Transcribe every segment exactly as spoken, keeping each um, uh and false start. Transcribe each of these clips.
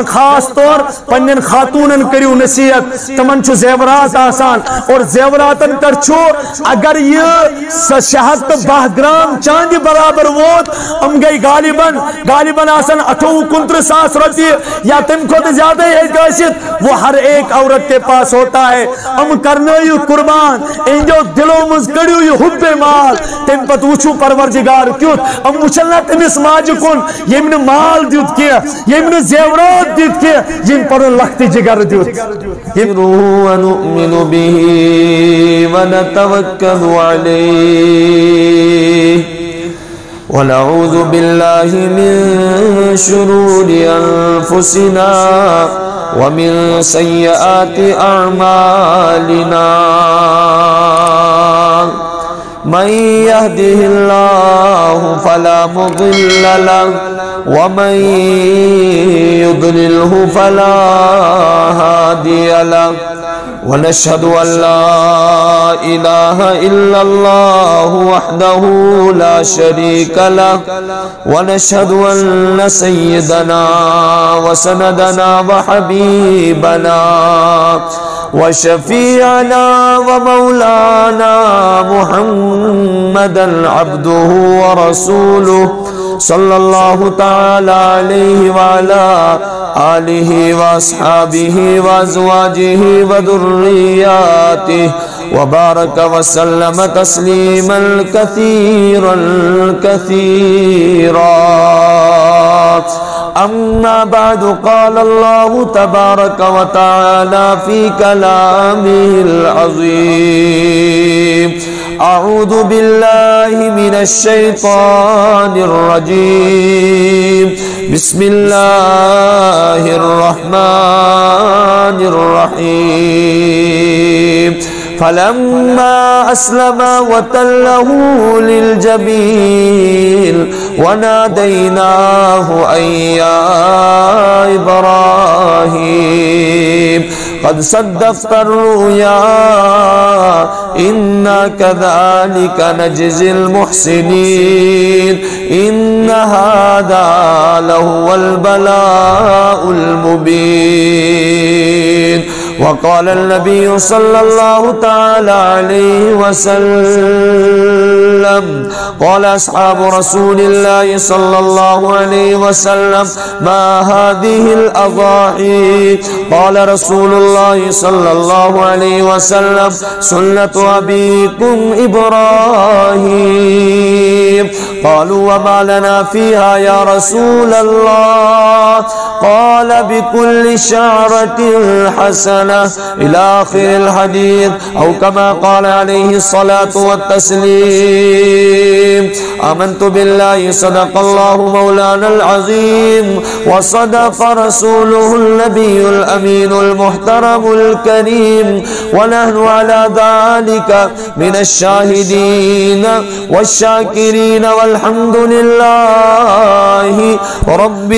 دپان خاص طور پنن خاتونن کریو نصیحت تمن چھ زیورات آسان اور زیوراتن پر چھو اگر یہ شہد تو باہ گرام چاندی برابر ووت ام گئی غالباً غالباً آسان اٹھو کنتر ساس روپیے یا تم کو زیادہ ہے وہ ہر ایک عورت کے پاس ہوتا ہے ام کرنے یہ قربان ان جو دلوں مز کڑیو یہ حب مال تم پت وچھو پروردگار کیوت ام وچھلنا تمس ماج کن یمن مال دیت کیا یمن زیورات دیت کیا جن پر لخت جگر دیت ونؤمن به ونتوکل علیہ ونعوذ باللہ من شرور انفسنا ومن سیئات اعمالنا من يهده الله فلا مضل له ومن يضلله فلا هادي له ونشهد أن لا إله إلا الله وحده لا شريك له ونشهد أن سيدنا وسندنا وحبيبنا وشفيعنا ومولانا محمدا عبده ورسوله صلى الله تعالى عليه وعلى آله وأصحابه وأزواجه وذرياته وبارك وسلم تسليما كثيرا كثيرا أما بعد قال الله تبارك وتعالى في كلامه العظيم أعوذ بالله من الشيطان الرجيم بسم الله الرحمن الرحيم فلما أسلم وتله للجبين وناديناه أن يا إبراهيم قد صدقت الرؤيا إنا كذلك نجزي المحسنين إن هذا لهو البلاء المبين وقال النبي صلى الله تعالى عليه وسلم قال أصحاب رسول الله صلى الله عليه وسلم ما هذه الأضاحي قال رسول الله صلى الله عليه وسلم سنة أبيكم إبراهيم قالوا وما لنا فيها يا رسول الله قال بكل شعرة حسنة إلى آخر الحديث أو كما قال عليه الصلاة والتسليم آمنت بالله صدق الله مولانا العظيم وصدق رسوله النبي الأمين المحترم الكريم ونحن على ذلك من الشاهدين والشاكرين والحمد لله رب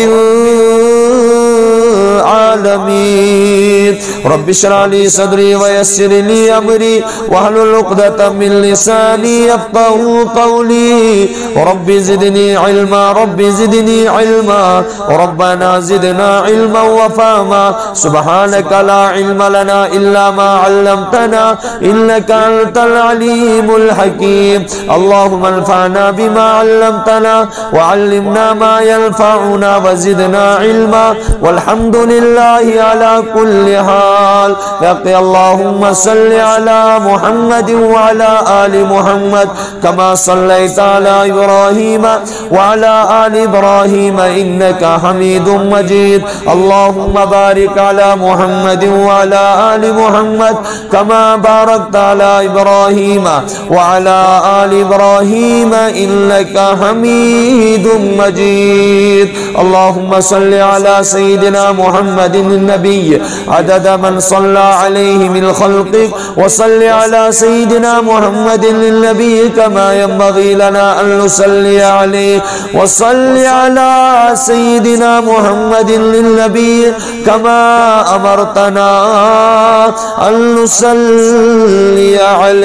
العالمين رب اشرح لي صدري ويسر لي أمري واحلل عقدة من لساني يفقهوا قولي رب زدني علما رب زدني علما ربنا زدنا علما وفهما سبحانك لا علم لنا إلا ما علمتنا إنك أنت العليم الحكيم اللهم انفعنا بما علمتنا وعلمنا ما ينفعنا وزدنا علما والحمد لله على كل حال يقي اللهم صل على محمد وعلى آل محمد كما صليت على إبراهيم وعلى آل إبراهيم إنك حميد مجيد اللهم بارك على محمد وعلى آل محمد كما باركت على إبراهيم وعلى آل إبراهيم إنك حميد مجيد اللهم صل على سيدنا محمد النبي عدد من صلى عليه من خلقك وصل على سيدنا محمد النبي كما ينبغي لنا أن نصلي عليه وصل على سيدنا محمد النبي كما أمرتنا أن نصلي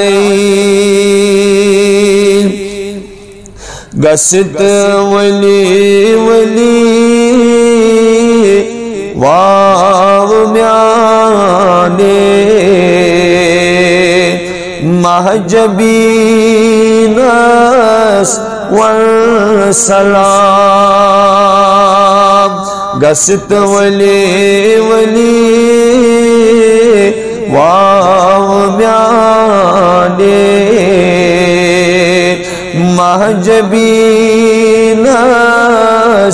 عليه قصد ولي ولي واو میانے مہجبینس والسلام گست ولی ولی واو میانے مہجبینس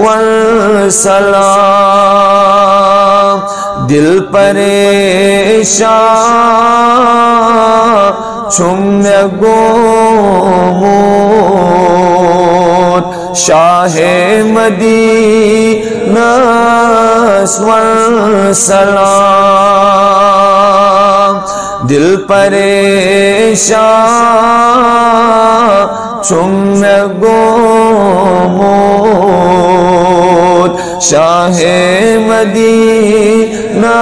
والسلام دل پریشان چھم گموت شاہ مدینہ والسلام دل پریشان چھم گموت شاہ مدینہ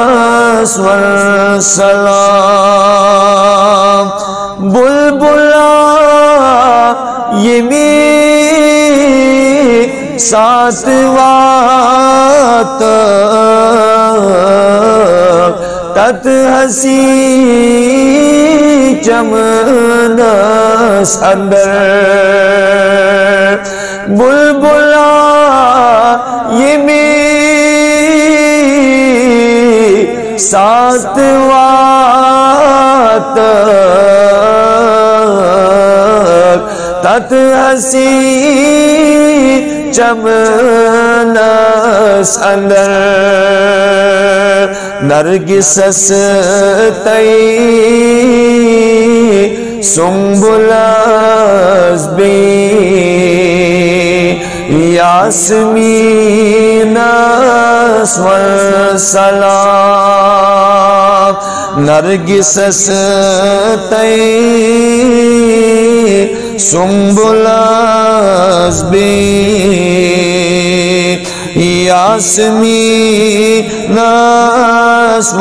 والسلام بلبلا یہ می سات وات تت ہسی چمنس اندر بلبلا یہ می سات وات تت ہسی چمنس اندر نرگسس تئی سنبلس بی یاسمینس والسلام نرگسس تئی سنبلس بی یاسمینس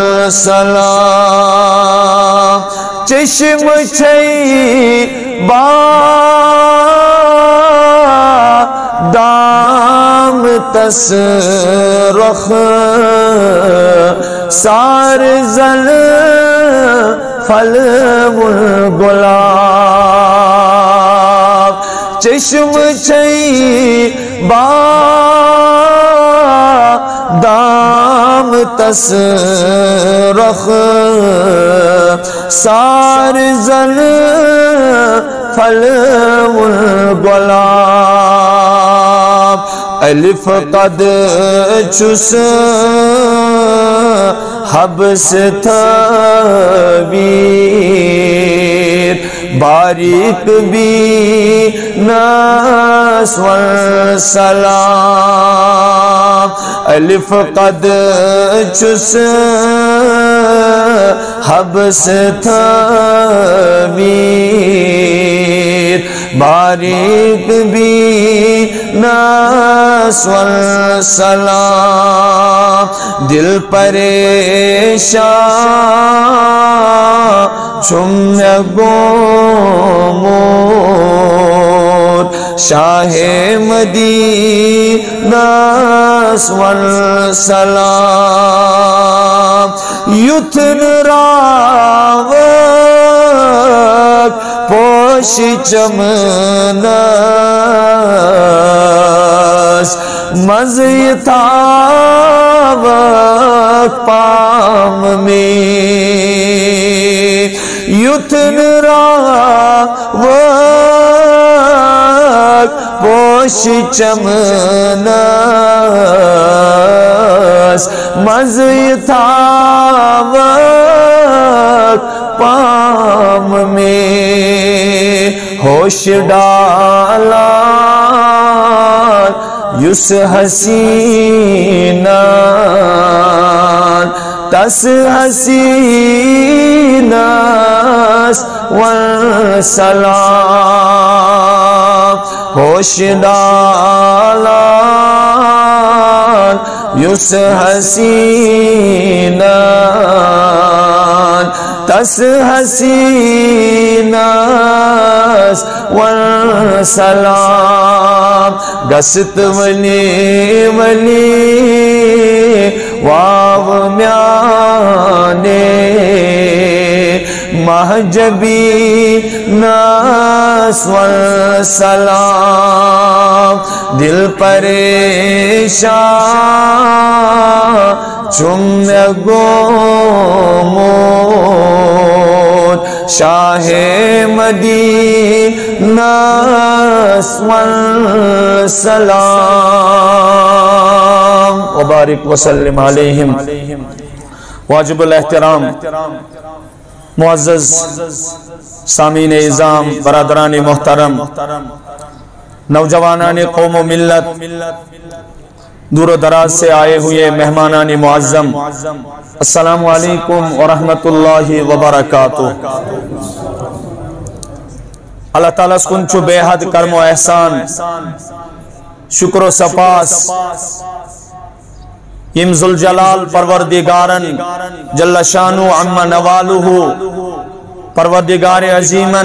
والسلام چشم چھئی با دام تس رخ سار زل پھل گلاب چشم چھئی با دام تس رخ سار زل پھل گلاب الف قد چس حبس تھبیر باریک بھی ناس والسلام الف قد چس حبس تھبیر باریک بھی ناس والسلام دل پریشان چھم گموت شاہ مدینہ والسلام یتن راوت پوش چمنس مزی تاوت پام میں یتن راوت پوش چمنس مزی تاوت پام میں ہوش ڈالا یس حسینہ تس حسینہ والسلام ہوش ڈالا یس حسینہ تس حسینہ والسلام گست ولی ولی مہجبی ناس والسلام دل پریشان چم گومون شاہ مدینہ والسلام وبارک وسلم علیہم. واجب الاحترام معزز سامعین اعظام برادران محترم نوجوانان قوم و ملت دور و دراز سے آئے ہوئے مہمانان معظم السلام علیکم ورحمت اللہ وبرکاتہ. اللہ تعالیٰ سکن چو بے حد کرم و احسان شکر و سپاس یم ذوالجلال پروردگارن جل شانو عم نوالہ پروردگار عظیمن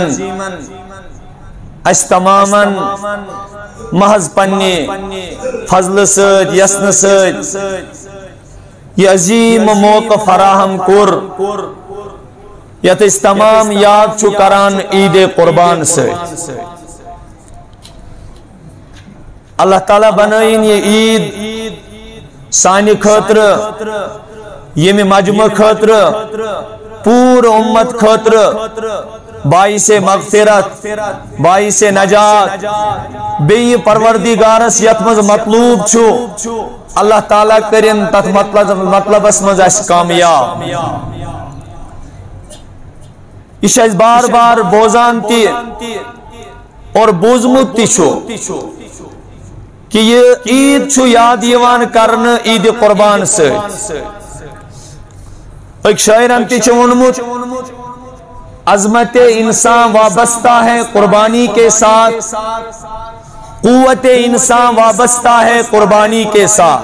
اس تمامن محض پنی فضل سید یسن سید یہ عظیم موقع فراہم کر یت اس تمام یاد چھو کران عید قربان سے. اللہ تعالیٰ بنائیں یہ عید سانی خاطر یمی مجمع خاطر پور امت خاطر باعث مغفرت باعث نجات بی پروردگارس یتمز مطلوب چھو اللہ تعالیٰ کرن تت مطلب اسمز اس کامیاب. اس اس بار بار بوزان تی اور بوزمت تی چھو کہ یہ عید چھو یاد یوان کرن عید قربان سے. ایک شاعر انتی چھو ونمت عظمت انسان وابستہ ہے قربانی کے ساتھ قوت انسان وابستہ ہے قربانی کے ساتھ.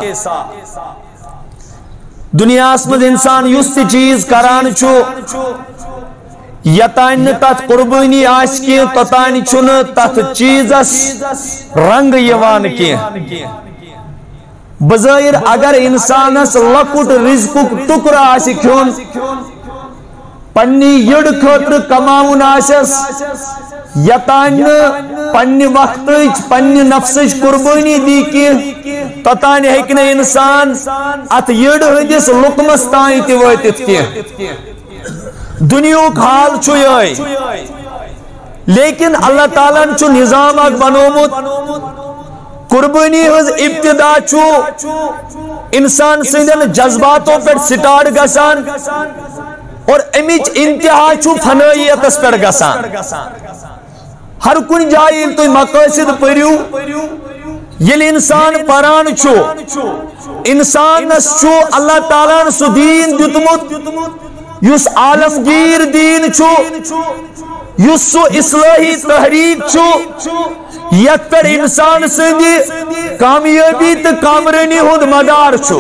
دنیا اسمد انسان یست چیز کران چھو یتان تت قربانی آس کی توتان چھن تت چیزس رنگ یوان کی. بظاہر اگر انسانس لکٹ رزقک ٹکر آس کھیون پنی یڑ خاطر کماؤن آسس یتان پنی وقت پنی نفسش قربانی دی کی توتان ہیکن انسان ات یڑ ہندس لقمس تائیں تی واتت کی. دنیا حال چھو یہ لیکن اللہ تعالیٰ چھو نظام اک بنومت قربانی ہز ابتدا چھو انسان سندن جذباتوں پر سٹارٹ گسان اور امیچ انتہا چھو فنائیت اس پر گسان. ہر کن جائے تو مقاصد پریو یل انسان پران چھو انسان چھو اللہ تعالیٰ سو دین دیتمت یس عالمگیر دین چھو یس سو اصلاحی تحریک چھو یک پر انسان سندی کامیابی تو کامرانی ہود مدار چھو.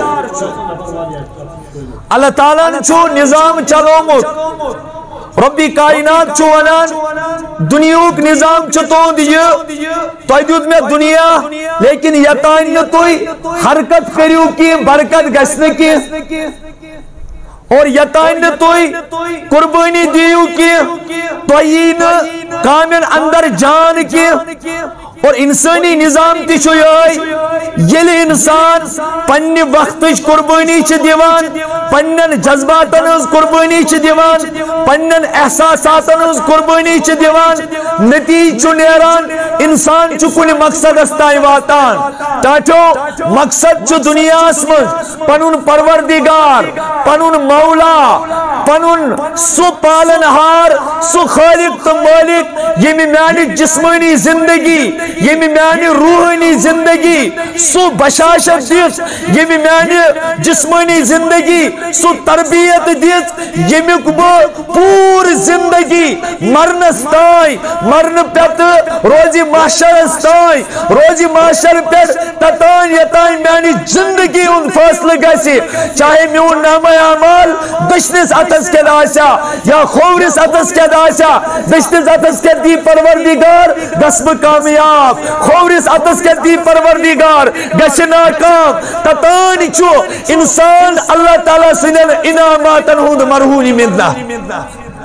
اللہ تعالیٰ چھو نظام چلومت ربی کائنات چھو ونان دنیاوک نظام چھتون دیئے تو ایدود میں دنیا لیکن یتائن توی حرکت کریو کی برکت گسنے کی اور یتائن توی قربانی دیو کی توین کامن اندر جان کی اور انسانی نظام تی چھو یہ یل انسان پنی وقتش قربانی چھ دیوان پنن جذباتن از قربانی چھ دیوان پنن احساساتن از قربانی چھ دیوان نتیج چھو نیران انسان چھو کلی مقصد استائی واتان تاٹھو مقصد چھو دنیا اسمز پنن پروردگار پنن مولا پنن سو پالنہار سو خالق تو مالک یہ میانی جسمانی زندگی یہ میانی روحانی زندگی سو بشاشت دیت یہ میانی جسمانی زندگی سو تربیت دیت یہ مکبو پور زندگی مرن استائی مرن پیت روزی معاشر استائی روزی معاشر پیت تتان یتائیں میانی زندگی ان فاصل گیسی چاہے میون نام اعمال دشنس اتس کے داشا یا خورس اتس کے داشا دشنس اتس کے دی پروردگار دسم کامیاب خورس اتس کے دی پروردگار گشنا کام تتانی چھو انسان اللہ تعالیٰ سنن انعاماتن ہند مرہونی مندہ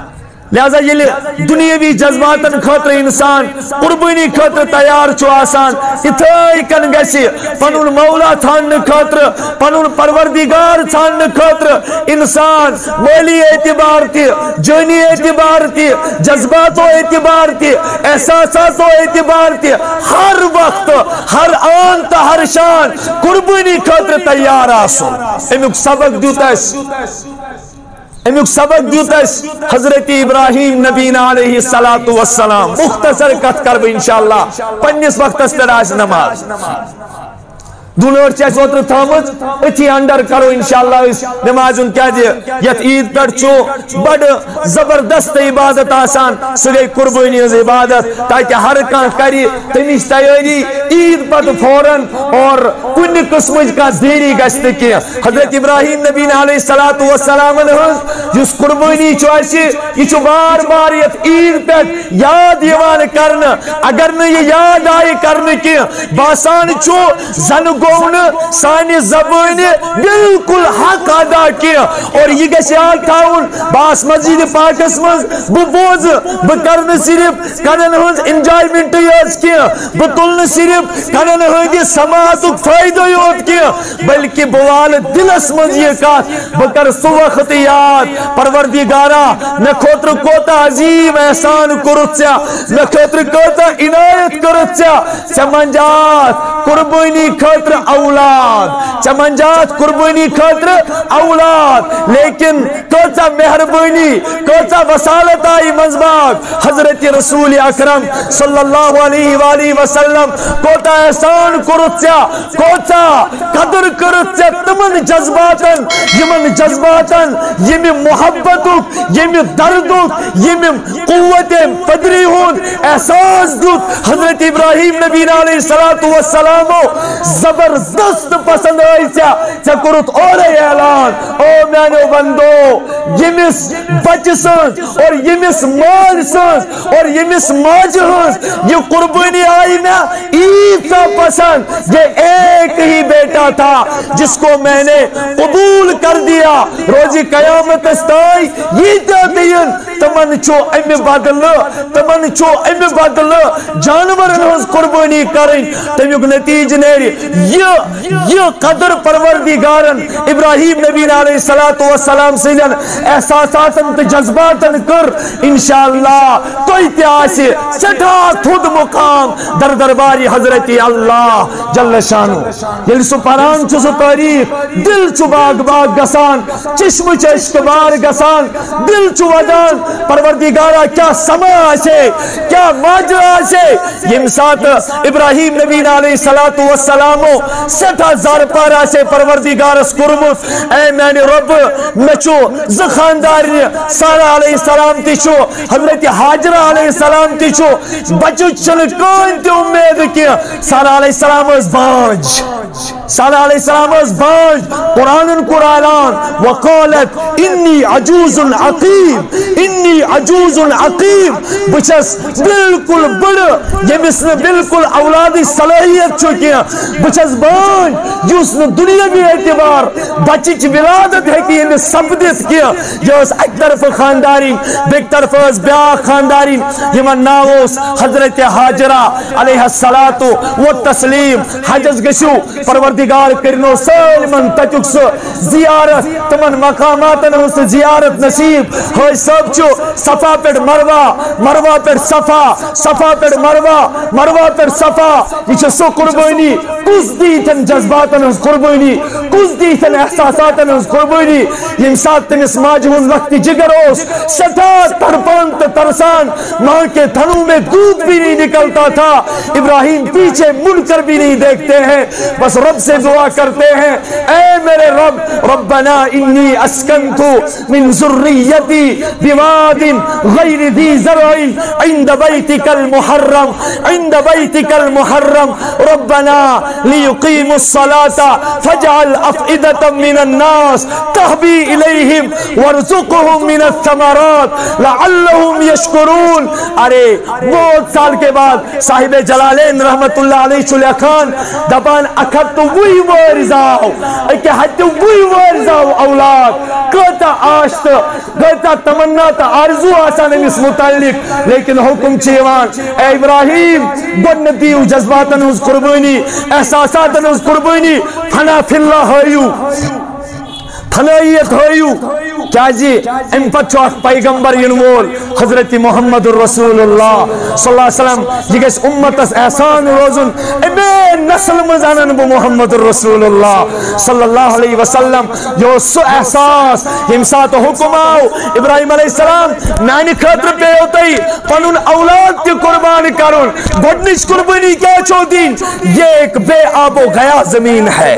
لہذا یہ دنیاوی جذباتن خاطر انسان قربانی خاطر تیار چھو آسان اتھائی کن گسی پنون مولا تھان خاطر پنون پروردگار تھان خاطر انسان مولی اعتبار تی جانی اعتبار تی جذباتو اعتبار تی احساساتو اعتبار تی ہر وقت ہر آن تا ہر شان قربانی خاطر تیار آسو امیک سبق دیتا ہے امیک سبق دیتا ہے حضرت ابراہیم نبینا علیہ السلام مختصر کت کرب انشاءاللہ پنیس وقت استر آج نماز دونور چیز اوتر تھامت اتھی اندر کرو انشاءاللہ اس نماز ان کیا دیا یت عید پر چو بڑ زبردست عبادت آسان سگئی قربانی از عبادت تاکہ ہر کان کری تمیش تیاری عید پر فوراں اور کن قسم کا دیری گشت کیا حضرت ابراہیم نبی علیہ السلام جس قربانی چوائسی یہ چو بار بار یت عید پر یاد یوان کرنا اگر نہ یہ یاد آئی کرنے کیا باسان چو زنگو سانی زبان بالکل حق ادا کیا اور یہ گشیال تاؤن باس مسجد پاکس مز ببوز بکرن صرف کرن ہنز انجائمنٹ یوز کیا بطلن صرف کرن ہنگی سماعتک فائدہ یوز کیا بلکہ بوال دلس مز یہ کات بکر سو وقت یاد پروردگارا نکھوتر کوتا عظیم احسان کرتیا نکھوتر کوتا عنایت کرتیا سمنجات قربانی خاطر اولاد چمنجات قربانی خاطر اولاد لیکن کوتا مہربانی کوتا وصالت آئی منزباق حضرت رسول اکرم صلی اللہ علیہ وآلہ وسلم کوتا احسان کرتیا کوتا قدر کرتیا تمن جذباتن یمن جذباتن یم محبتک یم دردک یم قوت پدری ہون احساس دوت حضرت ابراہیم نبی علیہ السلام زبردست پسند آئی چا چا کرت اور اعلان او مینو بندو یمس بچ سنس اور یمس مال سنس اور یمس ماج ہنس یہ قربانی آئی نا عید کا پسند یہ ایک ہی بیٹا تھا جس کو میں نے قبول کر دیا روزی قیامت استائی یہ دین تمن چو ام بدل تمن چو ام بدل جانور ہنس قربانی کریں تمیک نتیج نیری یہ یہ قدر پروردگارن ابراہیم نبی علیہ السلام سیدن احساساتن تو جذباتن کر انشاءاللہ تو اتیاسی سٹھا تھود مقام در درباری حضرت اللہ جل شانو یل سو پران چو سو تاریخ دل چو باغ باغ گسان چشم چشک بار گسان دل چو ودان پروردگارا کیا سما آسے کیا ماجرا آسے یم ساتھ ابراہیم نبی علیہ السلام سٹھا زار پارا سے پروردگار اس کرمت اے میں نے رب مچو زخاندار سارا علیہ السلام تیچو حضرت حاجرہ علیہ السلام تیچو بچو چل کون تی امید کیا سارا علیہ السلام اس بانج سارا علیہ السلام اس بانج قرآن قرآن وقالت انی عجوز عقیم انی عجوز عقیم بچس بالکل بڑ یہ مثل بالکل اولادی صلاحیت چکیا بچس بان جس نے دنیا بھی اعتبار بچچ ولادت ہے کہ انہیں سبدت کیا جو اس ایک طرف خانداری بیک طرف اس بیا خانداری یہ من ناوس حضرت حاجرہ علیہ السلام و تسلیم حجز گشو پروردگار کرنو سالمن تچکس زیارت تمن مقاماتن اس زیارت نصیب ہوئی سب چو صفا پر مروہ مروہ پر صفا صفا پر مروہ مروہ پر صفا یہ سو قربانی کس دیتن جذباتن اس قربانی کس دیتن احساساتن اس قربانی یہ ساتھ تنس ماجہون وقت جگر اس سٹھا ترپانت ترسان ماں کے تھنوں میں دودھ بھی نہیں نکلتا تھا ابراہیم پیچھے مڑ کر بھی نہیں دیکھتے ہیں بس رب سے دعا کرتے ہیں اے میرے رب ربنا انی اسکنتو من ذریتی بواد غیر ذی زرع عند بیتک المحرم عند بیتک المحرم ربنا ليقيموا الصلاة فاجعل أفئدة من الناس تهبي إليهم وارزقهم من الثمرات لعلهم يشكرون ارے بہت سال کے بعد صاحب جلالین رحمت اللہ علیہ چلے خان دبان اکھت تو وہی ورزاؤ کہ حتی بوئی وارزاو اولاد کتا آشت کتا تمنا تا آرزو آسان امس متعلق لیکن حکم چیوان اے ابراہیم گن دیو جذباتن اس قربانی احساساتن اس قربانی فنا فی اللہ ہائیو فنائیت ہوئیو کیا جی ام پچو اخ پیغمبر ینوول حضرت محمد رسول اللہ صلی اللہ علیہ وسلم یہ گیس امت اس احسان روزن امے نسل مزانن بو محمد رسول اللہ صلی اللہ علیہ وسلم جو سو احساس امسات حکم آو ابراہیم علیہ السلام نانی خطر پہ ہوتائی پنن اولاد کی قربان کرن گھڑنش قربانی کیا چھو دین یہ ایک بے آب و گیا زمین ہے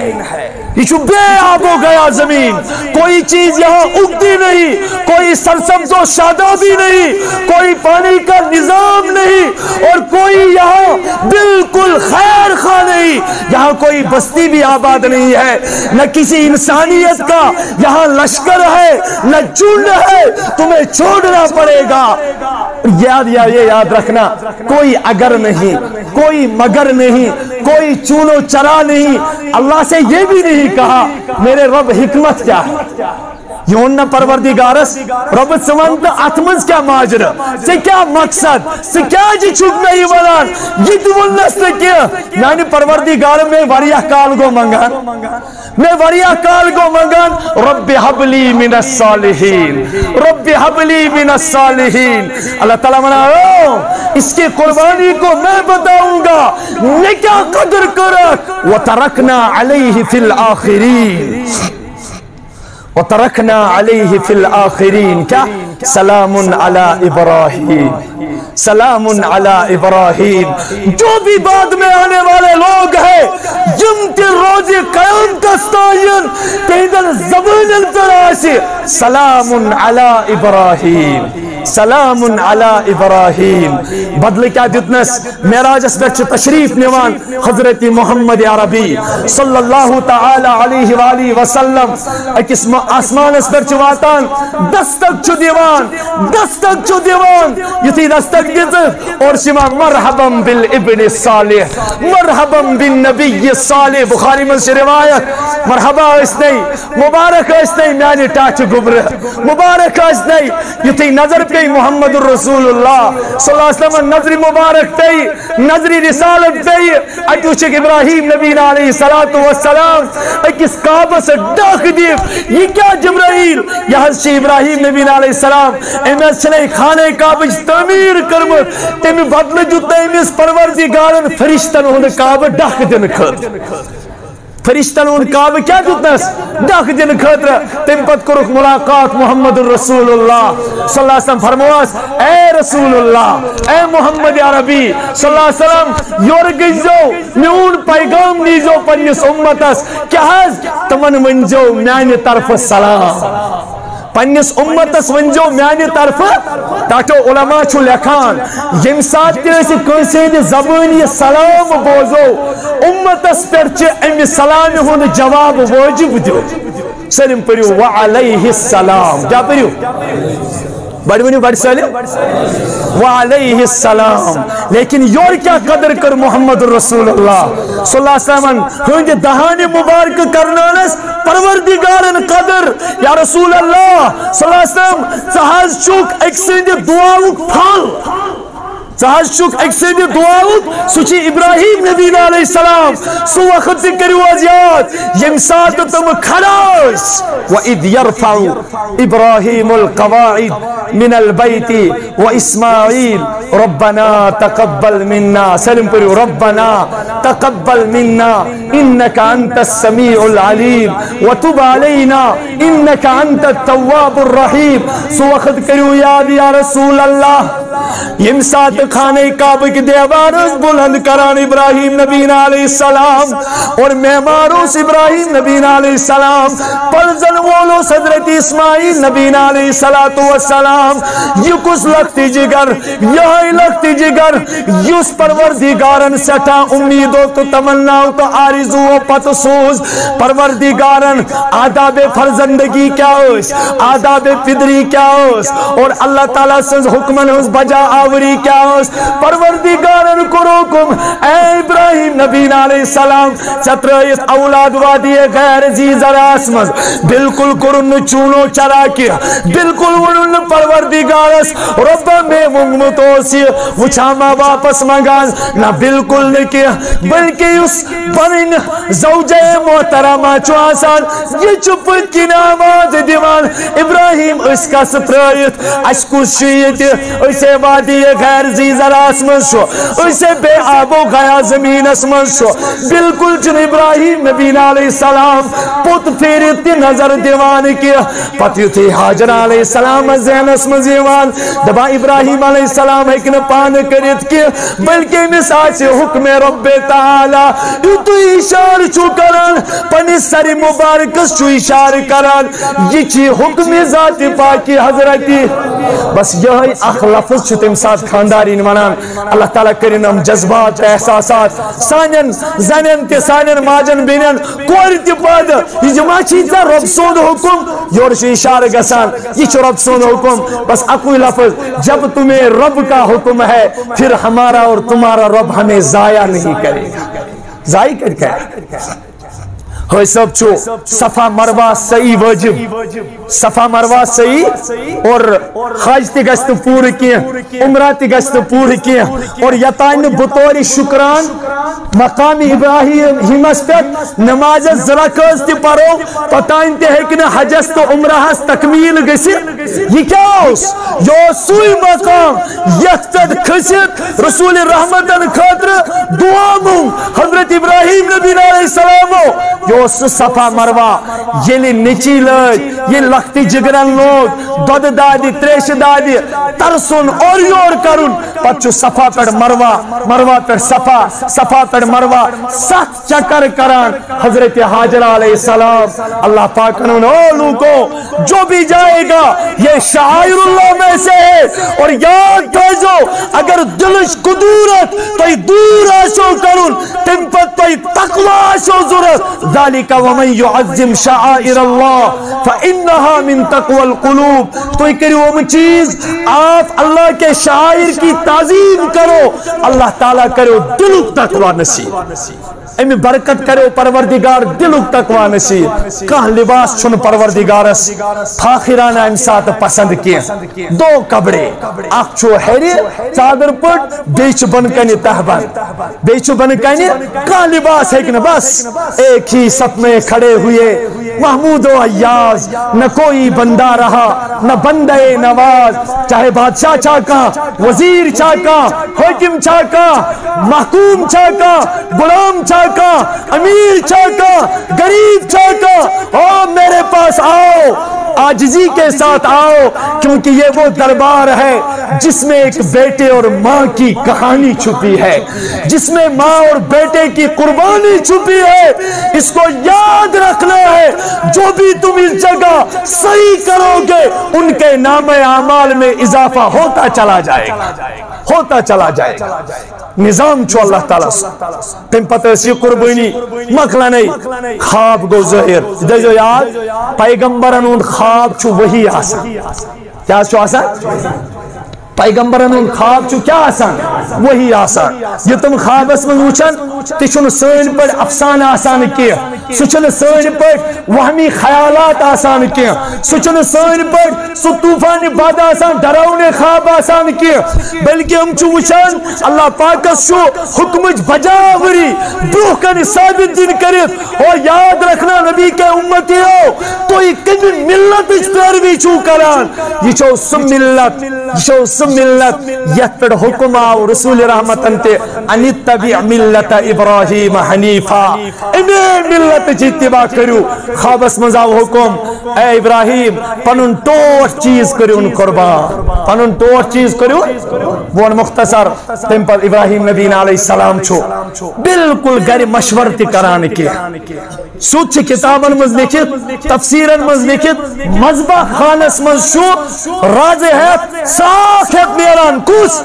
یہ بے آب و گیا زمین کوئی چیز یہاں اگتی نہیں کوئی سرسبز و شادابی نہیں کوئی پانی کا نظام نہیں اور کوئی یہاں بالکل خیر خواہ نہیں یہاں کوئی بستی بھی آباد نہیں ہے نہ کسی انسانیت کا یہاں لشکر ہے نہ جھنڈ ہے تمہیں چھوڑنا پڑے گا یاد یا یہ یاد رکھنا کوئی اگر نہیں کوئی مگر نہیں کوئی چونو چرا نہیں اللہ سے یہ بھی نہیں کہا میرے رب حکمت کیا ہے یون نہ پروردگارس رب سمند اتمنز کیا ماجر سے کیا مقصد سے کیا جی چھک میں یہ ونان یہ دول نسل کیا یعنی پروردگار میں وریہ کال گو منگان میں وریہ کال گو منگان رب حبلی من الصالحین رب حبلی من الصالحین اللہ تعالیٰ منا اس کی قربانی کو میں بتاؤں گا میں کیا قدر کرک وَتَرَكْنَا عَلَيْهِ فِي الْآخِرِينَ وَتَرَكْنَا عَلَيْهِ فِي الْآخِرِينَ کیا سلام علی ابراہیم سلام علی ابراہیم جو بھی بعد میں آنے والے لوگ ہیں جن کے روز قیام کا ستائن تیدن زبان پر آسی سلام علی ابراہیم سلام علی ابراہیم بدل کیا دیتنس میراج اس پر تشریف نیوان حضرت محمد عربی صلی اللہ تعالی علیہ وآلہ وسلم اکس آسمان اس پر چواتان دستک چو دیوان دستک چو دیوان یتی دستک دیت اور شما مرحبا بالابن الصالح مرحبا بالنبی الصالح بخاری میں سے روایت مرحبا اس نہیں مبارک اس نہیں میانی ٹاچ گبر مبارک اس نہیں یتی نظر پہ محمد الرسول اللہ صلی اللہ علیہ وسلم نظر مبارک پہ نظر رسالت پہ اٹوچک ابراہیم نبی علیہ السلام اکس کعبہ سے ڈاک دیو یہ کیا جبرائیل یہ حضرت ابراہیم نبی علیہ السلام امیز چلے خانے کعبہ تعمیر کرمت تیمی بدل جو تیمیز پروردگارن فرشتن ہون کعبہ ڈاک دن کھت فرشتن ان کعبہ کیا جتنس ڈاک دن خطر تم پت کرک ملاقات محمد الرسول اللہ صلی اللہ علیہ وسلم فرمواس اے رسول اللہ اے محمد عربی صلی اللہ علیہ وسلم یورگزو میون پیغام نیزو پنیس امتس کیا حض تمن منجو میانی طرف سلام پنیس امتس ونجو میانی طرف تاکہ علماء چھو لکھان یم ساتھ تیسی کنسی دی زبانی سلام بوزو امتس پر چھ امی سلام ہون جواب واجب دیو سلیم پریو وعلیہ السلام کیا پریو بڑی بنی بڑی سلیم وعلیہ السلام لیکن یور کیا قدر کر محمد رسول اللہ صلی اللہ علیہ وسلم ہونگے دہانی مبارک کرنانس پروردگارن قدر یا رسول اللہ صلی اللہ علیہ وسلم سہاز چوک ایک سیدی دعاوک پھال سہاز چوک ایک سیدی دعاوک سوچی ابراہیم نبی علیہ السلام سو وقت ذکر وزیاد یم ساتھ تم کھڑاس وَإِذْ يَرْفَعُ إِبْرَاهِيمُ الْقَوَاعِدْ مِنَ الْبَيْتِ وَإِسْمَاعِيلُ رَبَّنَا تَقَبَّلْ مِنَّا سلم پریو رَبَّنَا تَقَبَّلْ مِنَّا إِنَّكَ أَنْتَ السَّمِيعُ الْعَلِيمُ وَتُبْ عَلَيْنَا إِنَّكَ أَنْتَ التَّوَّابُ الرَّحِيمُ سو وقت کریو یاد یا رسول اللہ یم ساتھ خانے کعبہ کی دیوارز بلند کران ابراہیم نبی علیہ السلام اور مہماروس ابراہیم نبی علیہ السلام پلزن وولو حضرت اسماعیل نبی علیہ السلام یہ کس لگتی جگر یہی لگتی جگر یس پروردگارن سٹھا امیدو تو تمناو تو آرزو و پت سوز پروردگارن آداب فرزندگی کیا ہوس آداب پدری کیا ہوس اور اللہ تعالیٰ سے حکمن اس بجا بجا آوری کیا اس پروردگارن کو روکم اے ابراہیم نبی علیہ السلام چترائیت اولاد وادی غیر زیز راسمز بالکل کرن چونو چرا کیا بالکل ونن پروردگارس رب میں منگمتوسی وچھاما واپس مگان نہ بالکل نکیا بلکہ اس پرن زوجہ محترمہ چو آسان یہ چپت کی ناماز دیوان ابراہیم اس کا سترائیت اشکوش شیئت اسے وادی غیر زیز راسمز شو اسے بے آب و غیا زمین اسمز شو بالکل جن ابراہیم نبی علیہ السلام پت پھیرت نظر دیوان کیا پتیو تھی حاجر علیہ السلام زین اسمز دیوان دبا ابراہیم علیہ السلام ایکن پان کرت کیا بلکہ مثال سے حکم رب تعالی یو تو اشار چو کران پنی سر مبارکس چو اشار کران یہ چی حکم ذات پاکی حضرتی بس یہی اخ لفظ چھو تم ساتھ خاندارین منان اللہ تعالیٰ کرن ہم جذبات احساسات سانین زنین تے سانین ماجن بینین کوری تی پاد یہ جمع چیزا رب سون حکم یورش اشار گسان یہ چھو رب سون حکم بس اکوئی لفظ جب تمہیں رب کا حکم ہے پھر ہمارا اور تمہارا رب ہمیں ضائع نہیں کرے گا ضائع کر کے ہوئی سب چو صفا مروہ صحیح واجب صفا مروہ صحیح اور خاج تی گشت پور کیا عمرہ تی گشت پور کیا اور یتائن بطور شکران مقام ابراہیم ہمستت نماز زرکز تی پرو پتائن تی ہیکن حجست و عمرہ تکمیل گسی یہ کیا اس یہ سوئی مقام یکتد خسیت رسول رحمتن خاطر دعا مون حضرت ابراہیم نبی علیہ السلام جو صفا مروہ یلی نچی لگ یہ لختی جگرن لوگ دود دادی تریش دادی ترسن اور یور کرن پچھو صفا پر مروہ مروہ پر صفا صفا پر مروہ سات چکر کران حضرت حاجر علیہ السلام اللہ پاک انہوں نے لوگوں جو بھی جائے گا یہ شعائر اللہ میں سے ہے اور یاد کھائزو اگر دلش قدورت تو ہی دور آشو کرن تم پت تو ہی تقوی آشو ضرورت ذالک ومن يعظم شعائر اللہ فإنها من تقوى القلوب تو ہی کری وہ چیز آپ اللہ کے شعائر کی تعظیم کرو اللہ تعالیٰ کرو دلک تقوی نصیب امی برکت کرو پروردگار دلک تقوی نصیب کہاں لباس چھن پروردگارس فاخرانہ امسات پسند کیا دو کبڑے اخ چھو حیری چادر پٹ بیچ بن کنی تہبن بیچ بن کنی کہاں لباس ہے کہ بس ایک ہی سب میں کھڑے ہوئے محمود و عیاز نہ کوئی بندہ رہا نہ بندہ نواز چاہے بادشاہ چاکا وزیر چاکا حکم چاکا محکوم چاکا غلام چاکا امیر چاکا غریب چاکا او میرے پاس آؤ عاجزی کے ساتھ آؤ کیونکہ یہ وہ دربار ہے جس میں ایک بیٹے اور ماں کی کہانی چھپی ہے جس میں ماں اور بیٹے کی قربانی چھپی ہے اس کو یاد رکھنا ہے جو بھی تم اس جگہ صحیح کرو گے ان کے نام اعمال میں اضافہ ہوتا چلا جائے گا ہوتا چلا جائے گا نظام چھو اللہ تعالیٰ تم پتہ اسی قربانی مکلا نہیں خواب گو ظاہر جو یاد پیغمبرن ان خواب چھو وہی آسان کیا چھو آسان پیغمبرن ان خواب چھو کیا آسان وہی آسان یہ تم خواب اس میں وچھن تیچھن سین پر افسان آسان کیا سچن سین پر وہمی خیالات آسان کیا سچن سین پر سو طوفان باد آسان ڈراؤنے خواب آسان کیا بلکہ ہم چھو وچھن اللہ پاکس چھو حکمج بجاوری بروکن ثابت دن کرت اور یاد رکھنا نبی کے امتی ہو تو یہ کمی ملت اس پر بھی چھو کران یہ چھو سم ملت یہ چھو سم ملت یہ پر حکم آو رسول رحمت انتے انتبع ملت ابراہیم حنیفہ امیر ملت جتبا کرو خوابس مزاو حکم اے ابراہیم پنن ٹوٹ چیز کرو ان قربان پنن ٹوٹ چیز کرو وہ مختصر تم پر ابراہیم نبی علیہ السلام چھو بالکل گھر مشورتی کران کے سوچ کتابن مز لکھت تفسیرن مز لکھت مذبح خانس مز شو راز ہے ساکھ ہے میران کس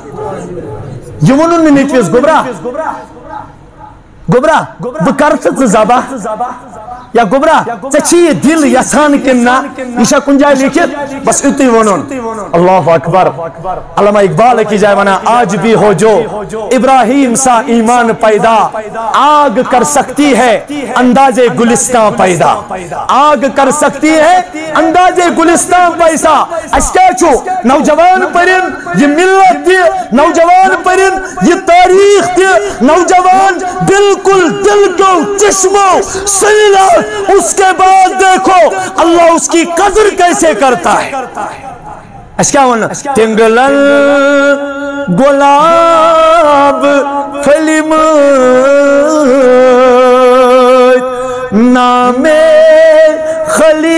یہ ونن میں نیچویس گبرا گبرا بکرت زبا یا گبرا ژے دل یسان کننا یہ کن جائے لکھت بس اتنی ونن اللہ اکبر علامہ اقبال کی جائے ونا آج بھی ہو جو ابراہیم سا ایمان پیدا آگ کر سکتی ہے انداز گلستان پیدا آگ کر سکتی ہے انداز گلستان پیسا اس کیا چھو نوجوان پرن یہ ملت دی نوجوان پرن یہ تاریخ دی نوجوان بالکل دل کو چشموں سیلا اس کے بعد دیکھو اللہ اس کی قدر کیسے کرتا ہے اس کیا ہونا تنگلل گلاب فلم نام خلیل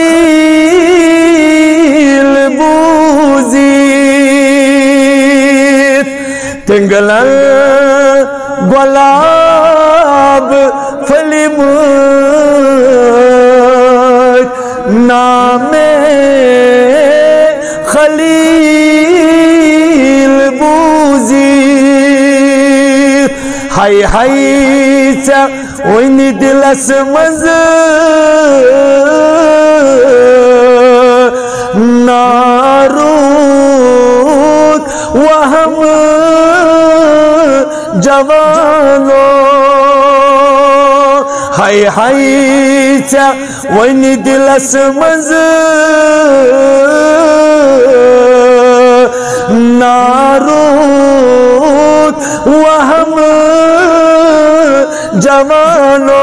بوزی تنگلل گلاب فلم نام خلیل بوزی ہائی ہائی چا وینی دلس مز نارود وہم جوانو ہائی ہائی چا وینی دلس مز نارود وہم جوانو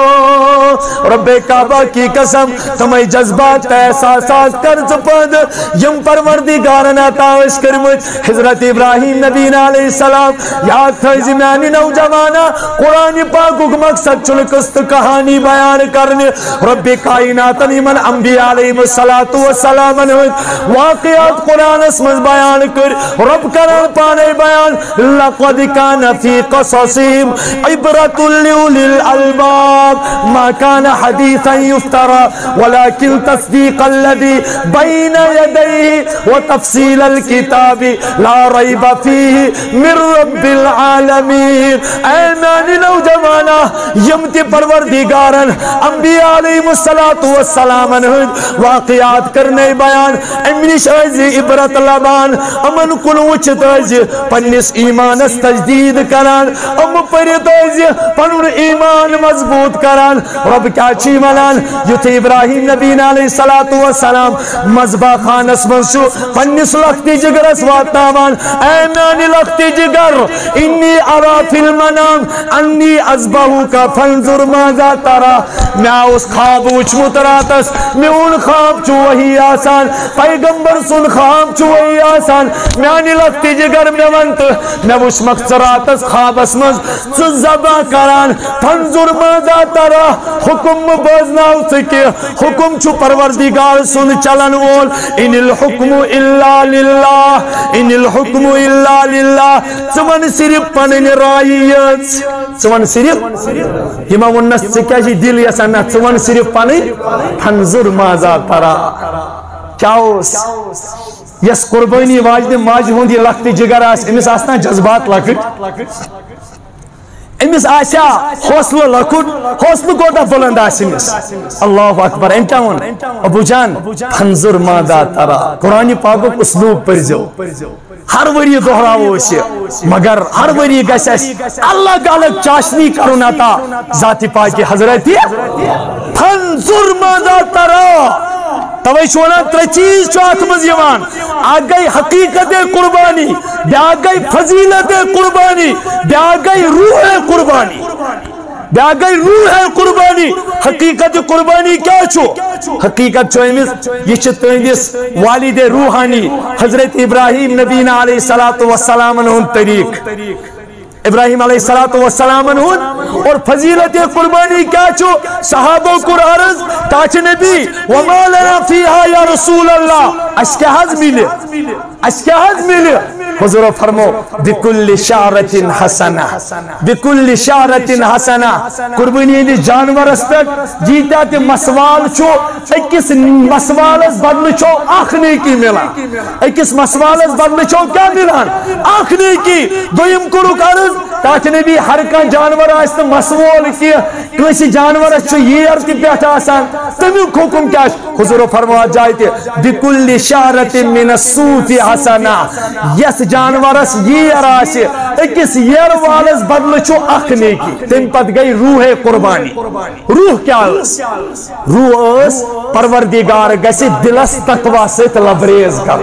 رب کعبہ کی قسم تمہیں جذبات احساسات کرز پد یم پروردگارن عطاوش کرمت حضرت ابراہیم نبی علیہ السلام یاد تھیزی میانی نوجوانا قرآن پاک مقصد چل قسط کہانی بیان کرنے رب کائنات نیمن انبیاء علیہ السلام واقعات قرآن اسمز بیان کر رب کرن پانے بیان لقد کان فی قصصیم عبرت لولی الالباب ما کان حدیثا یفترى ولكن تصدیق الذي بین یدیه وتفصیل الكتاب لا ریب فیه من رب العالمین ایمانی نوجوانا یمتی پروردگارن انبیاء علیہ السلام واقعات کرنے بیان امنش ایزی عبرت لبان امن کن وچت ایزی پنس ایمانس تجدید کران ام پرت ایزی پنن ایمان مضبوط کران رب کیا چی ملان یوت ابراہیم نبی علیہ السلام مذبح خانس منشو پنس لختی جگرس واتناوان اے میانی لختی جگر انی ارا فی المنام انی ازبہو کا فنظر ماذا ترا میں اس خواب وچمت راتس میں ان خواب چو وہی آسان پیغمبر سن خواب چو وہی آسان میانی لختی جگر میں ونت میں وش مقصراتس خواب اسمز چو زبا کران فنظر ماذا ترا حکم بازناو سکے حکم چو پروردگار سن چلن وول ان الحکم الا للہ ان الحکم الا للہ چمن صرف پنن رائیت چمن صرف یما ونس سکیا جی دل یسانا چمن صرف پنن فنظر ماذا ترا چاوس یس قربانی واجد ماج ہوندی لختی جگر آس امس آسنا جذبات لکٹ امس آسیا حوصلہ لکٹ حوصلہ کوتا بلند آسمس اللہ اکبر انٹاون ابو جان فنظر ماذا ترا قرآن پاک اسلوب پرزو ہر وری دہراو اسے مگر ہر وری گسس اللہ کا الگ چاشنی کرن عطا ذات پاک حضرت فنظر ماذا ترا توئی چھونا تر چیز چھو آتمز یوان آگ گئی حقیقت قربانی بیا گئی فضیلت قربانی بیا گئی روح قربانی بیا گئی روح قربانی حقیقت قربانی کیا چھو حقیقت چھو امس یہ چھو تندس والد روحانی حضرت ابراہیم نبینا علیہ السلام انہوں طریق ابراہیم علیہ السلام انہوں اور فضیلت قربانی کیا چھو صحابہ کو عرض تاچ نبی وما لنا فیہا یا رسول اللہ اس کے حض ملے اس کے حض ملے حضور فرمو بکل شعرت حسنہ بکل شعرت حسنہ قربانی دی جانور اسپیٹ جیتا تی مسوال چھو اکس مسوال اس بدل چھو آخنے کی ملا اکس مسوال اس بدل چھو کیا ملان آخنے کی دویم کرو کارز تاکہ نبی ہر کان جانور آست مسمول کی کسی جانور چھو یہ تی پیٹھ آسان تمیک حکم کیا حضور فرمایا جائے تے بکل شعرت من الصوف حسنہ یس جانورس یہ آسی اکس یر والس بدل چھو اخ نیکی تم پت گئی روح قربانی روح کیا اس روح اس پروردگار گسی دلس تقوی ست لبریز کر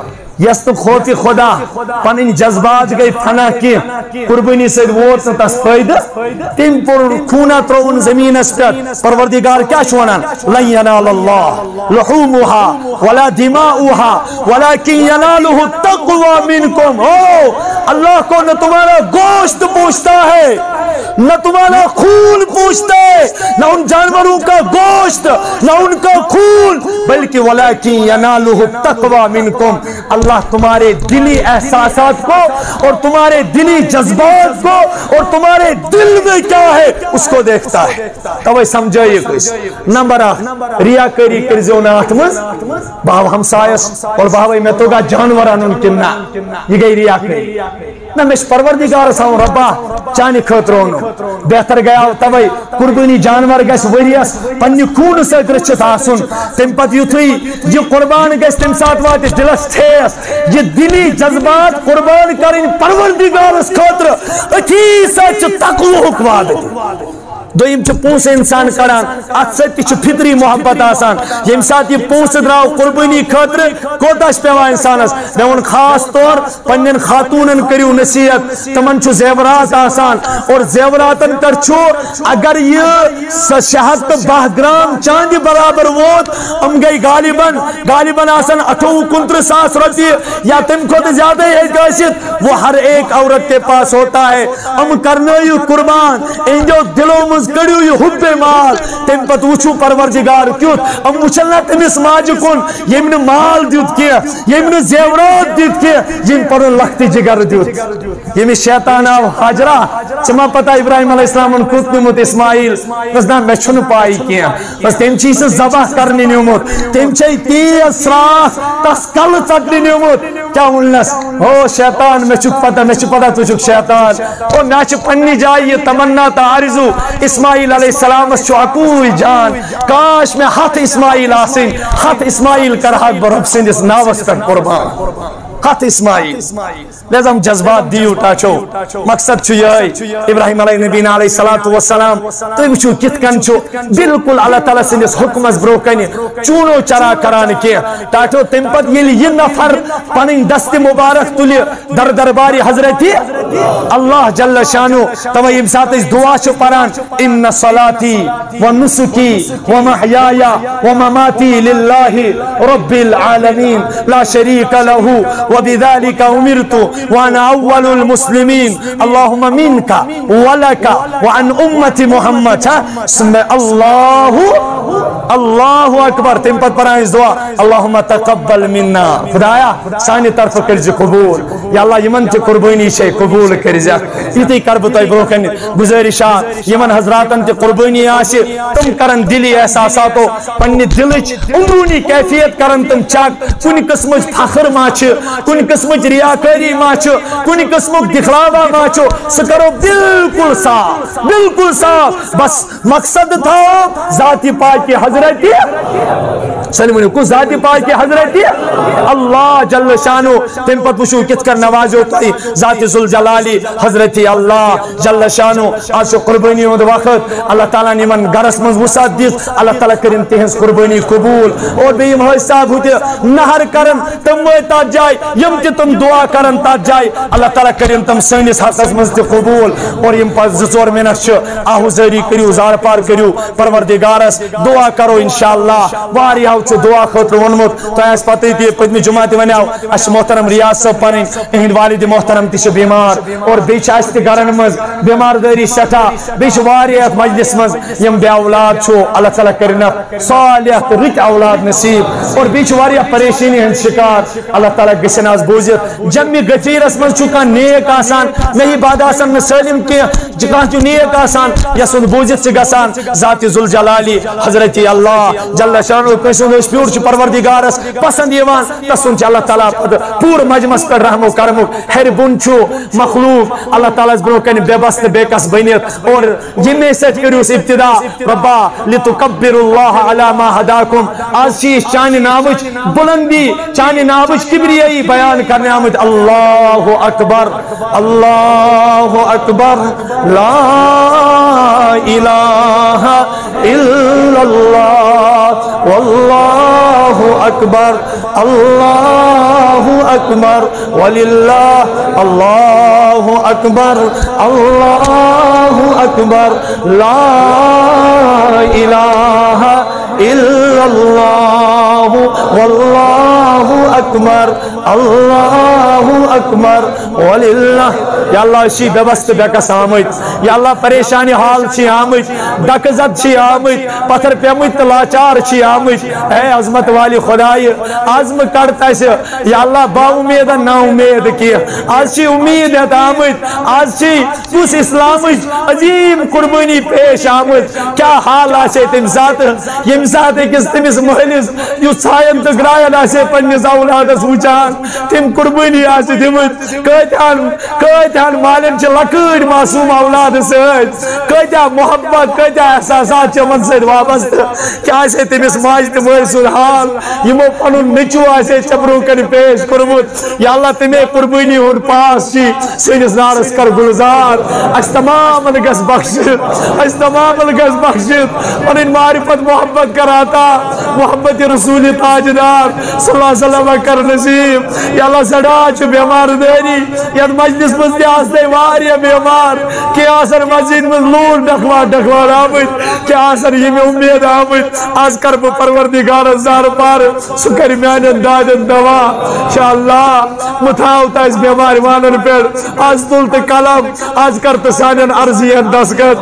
یس تو خوف خدا پنن جذبات گئی فنا کی قربانی سے ووت تس فائدہ تم پر خونا ترون زمین پر پروردگار کیا شونان لن ینال اللہ لحومها ولا دماؤها ولكن يناله التقوى منكم او اللہ کو نہ تمہارا گوشت پوچھتا ہے نہ تمہارا خون پوچھتا ہے نہ ان جانوروں کا گوشت نہ ان کا خون بلکہ ولكن يناله التقوى منكم اللہ تمہارے دلی احساسات کو اور تمہارے دلی جذبات کو اور تمہارے دل میں کیا ہے اس کو دیکھتا ہے توئی سمجھائیے کچھ نمبر آٹھ ریاکاری کرزیو نات مز باو ہمسایس اور باوی میں تو گا جانوران ان کننا یہ گئی ریاکاری نہ میں پروردگار ساؤں ربا چانی خطرونو بہتر گیا توئی قربانی جانور گیس وریس پنی خون سے گرچت آسن تم پت یوتھوئی یہ قربان گیس تم ساتھ واتی دلس ٹھیس یہ دلی جذبات قربان کریں پروردگار اس خاطر اچھی سچ تقوی حکمہ دیتی دویم چھ پونس انسان کران ات ستی چھ فطری محبت آسان یم ساتھ یہ پونس دراو قربانی خاطر کوتاش پیوا انسانس میں ان خاص طور پنن خاتونن کریو نصیحت تمن چھ زیورات آسان اور زیوراتن تر چھو اگر یہ شہد تو باہ گرام چاندی برابر ووت ام گئی غالباً غالباً آسان اٹھو کنتر ساس روپی یا تم کو تو زیادہ ہے گاشت وہ ہر ایک عورت کے پاس ہوتا ہے ام کرنویو قربان ان جو دلوں کڑیو یہ حب مال تم پت وچھو پروردگار کیوت ام وچھلنا تمس ماج کن یمن مال دیت کیا یمن زیورات دیت کیا یم پر لخت جگر دیت یمی شیطان آو حاجرہ چما پتا ابراہیم علیہ السلام ان کت نمت اسماعیل بس نا میں چھن پائی کیا بس تم چیز زباہ کرنی نمت تم چاہی تیز سراخ تس کل چکنی نمت کیا انلس او شیطان میں چک پتا میں چک پتا تو چک شیطان او میں چک پنی جائی یہ تمنا تا عرضو اسماعیل علیہ السلام اس چوکوی جان کاش میں ہاتھ اسماعیل آسن ہاتھ اسماعیل کر حق برب سند اس ناوس پر قربان ہاتھ اسماعیل لازم جذبات دیو ٹاچو مقصد چھو یہ ابراہیم علیہ نبی علیہ السلام تو وچھو کت کن چھو بالکل اللہ تعالیٰ سند اس حکم از بروکن چونو چرا کران کیا ٹاچو تم پت یہ نفر پنن دست مبارک تلی در درباری حضرتی اللہ جل شانو تو امسات اس دعا چھو پران ان صلاتی و نسکی و محیایا و مماتی للہ رب العالمین لا شریک لہو وبذلك امرت وانا اول المسلمين اللهم منك ولك وعن امه محمد اسم الله الله اکبر تم پت پرائیں دعا اللهم تقبل منا خدایا سانی طرف کرز قبول یا اللہ یمن تی قربانی شے قبول کرز یتی کرب تو بروکن گزارشا یمن حضراتن تی قربانی آسی تم کرن دلی احساساتو پنی دلچ اندرونی کیفیت کرن تم چاک کن قسم فخر ماچ کن قسم ریاکاری ماچو کن قسم دکھلاوا ماچو سکرو بالکل صاف بالکل صاف بس مقصد تھا ذاتی پاک کی حضرتی سلمونی کو ذاتی پاک کی حضرتی اللہ جل شانو تم پر پوچھو کت کر نوازو تھی ذاتی ذوالجلالی حضرتی اللہ جل شانو آج قربانی ہوں وقت اللہ تعالیٰ نے من گرس من وسعت دیت اللہ تعالیٰ کرن تہنس قربانی قبول اور بیم ہوئی صاحب ہوتے نہر کرن تم وہ تا جائے یم تی تم دعا کرن تا جائے اللہ تعالیٰ کرن تم سینس حقس مزد قبول اور یم پاس زور منت چھ آہو زیری کریو زار پار کریو پروردگارس دعا کرو انشاءاللہ واری آو چھ دعا خطر ونمت تو ایس پتی تی پدمی جماعتی ونیاو اش محترم ریاض سب پرین اہن والد محترم تی چھ بیمار اور بیچ آستی گرن مز بیمار داری شٹا بیچ واری ایت مجلس مز یم بے اولاد چھو اللہ تعالیٰ کرن صالح رت اولاد نصیب اور بیچ واری پریشانی ہن شکار اللہ تعالیٰ گسن آز بوزت جمی غفیر اسمن چکا نیک آسان نہیں بعد آسان میں سلیم کیا جکان جو نیک آسان یا سن بوزت سے گسان ذات ذوالجلالی حضرت اللہ جل شانو کسن سن پیور چھ پروردگارس پسند یوان تسن چھ اللہ تعالیٰ پور مجمس پر رحم و کرم ہر بن چھو مخلوق اللہ تعالیٰ برو کن بے بس بے کس بنیت اور جمع ست کریوس ابتدا ربا لتکبر اللہ علی ما ہداکم آج چیز چانی نامچ بلندی چانی نامچ کبریائی بیان کرنے آمد اللہ اکبر اللہ اکبر لا الہ الا اللہ واللہ اکبر اللہ اکبر وللہ اللہ اکبر اللہ اکبر لا الہ الا اللہ واللہ اکبر اللہ اکبر وللہ یا اللہ اسی بے بست بے کس آمد یا اللہ پریشانی حال چی آمد دکزت چی آمد پتھر پیمت لاچار چی آمد اے عظمت والی خدای عظم کرتا سے یا اللہ با امید نا امید کی آج چی امید ہے آمد آج چی اس اسلام عظیم قربانی پیش آمد کیا حال آسے تم ذات یم ذات کس تمس محلس یو سائن تو گرائن آسے پنیس اولادس وچان تم قربانی آسے دمت کتان کتان مالن چھ لکڑ معصوم اولاد سید کتیا محبت کتیا احساسات چمن سید وابست کیا آسے تمس ماج تمہر سن حال یمو پنن نچو آسے چپرو کن پیش قربت یا اللہ تمہیں قربانی ہون پاس چی سینس نارس کر گلزار اس تمام گس بخشت اس تمام گس بخشت اور ان معرفت محبت کراتا محبت رسول تاجدار صلی اللہ علیہ وسلم کر نصیب یا اللہ سڑا چھ بیمار دینی یا مجلس مزدی آستے واری بیمار کہ آسر مسجد میں لور ڈکوا ڈکوا آمد کہ آسر یہ میں امید آمد آز کرب پروردگار ازار پار سکر میانن دادن دوا انشاءاللہ متھاوتا اس بیمار وانن پر آز دلت کلم آز کرت سانین عرضین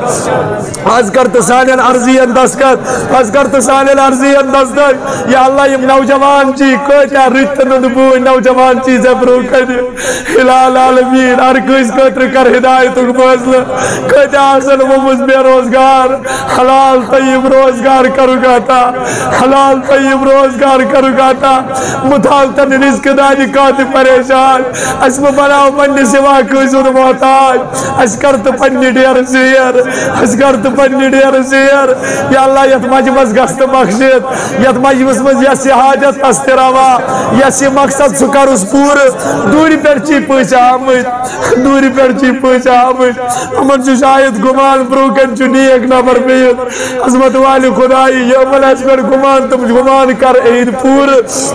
دسکت آز کرت سانین عرضین دسکت آز کرت سانین عرضین دسکت یا اللہ یم نوجوان چی کوئی ریتن دبوئی نوجوان چیزیں برو کر حلال عالمین ہر کوئی قطر کر ہدایت بازل کوئی آسن وہ مجھ بے روزگار حلال طیب روزگار کرو گاتا حلال طیب روزگار کرو گاتا متعلقن رزق دانی کاتی پریشان اس میں بناو پنی سوا کوئی زن محتاج اس کرت پنی دیر زیر اس کرت پنی دیر زیر یا اللہ یت مجمس گست بخشید یت مجمس مز یسی حاجت استروا یسی مقصد سکر اس پور دوری پر چی پوچھا آمد دوری پر چی پوچھا آمد امن جو شاید گمان بروکن جو نیک نبر بید عظمت والی خدای یوم الاسمر گمان تم گمان کر عید پور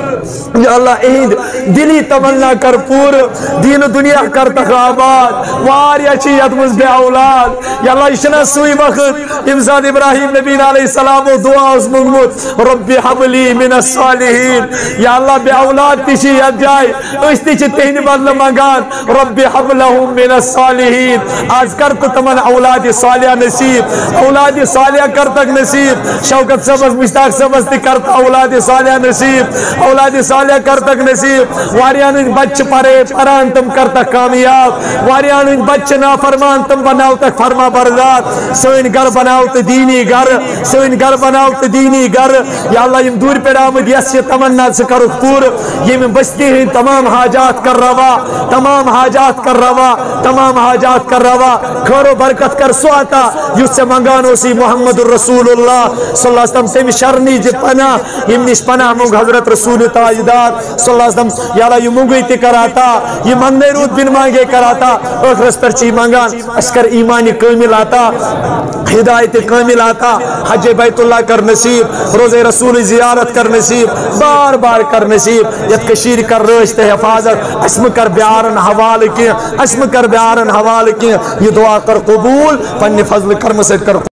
یا اللہ عید دلی تمنا کر پور دین دنیا کر تخابات واری اچھی اتمز بے اولاد یا اللہ اشنا سوئی وقت امزاد ابراہیم نبی علیہ السلام و دعا اس مغمت ربی حبلی من الصالحین یا اللہ بے اولاد تیشی ید جائے اس تیچی تہنی بدل مگان ربی حبلہم من الصالحین آج کرت تمن اولاد صالحہ نصیب اولاد صالحہ کرتک نصیب شوکت سبز مشتاق سبز تی کرت اولاد صالحہ نصیب اولاد صالحہ کرتک نصیب واریان ان بچ پرے پران تم کرتک کامیاب واریان ان بچ نافرمان تم بناو تک فرما بردار سوین گھر بناو تے دینی گھر سوین گھر بناو تے دینی گھر یا اللہ یم دور پر آمد یس یہ تمنا سے کرو پور یہ بستی ہیں تمام حاجات کر روا تمام حاجات کر روا تمام حاجات کر روا خیر و برکت کر سواتا یس سے منگانو سی محمد الرسول اللہ صلی اللہ علیہ وسلم سے شرنی جی پناہ یم نش پناہ مونگ حضرت رسول تاجدار صلی اللہ علیہ وسلم یا اللہ یہ مونگی تی کراتا یہ منگنے رود بن مانگے کراتا اخرس پر چی منگان اسکر ایمانی کامل آتا ہدایت کامل آتا حج بیت اللہ کر نصیب روز رسول زیارت کر نصیب بار بار کر نصیب یت کشیر کر رشت حفاظت اسم کر بیارن حوال کی اسم کر بیارن حوال کی یہ دعا کر قبول پنی فضل کرم سے کر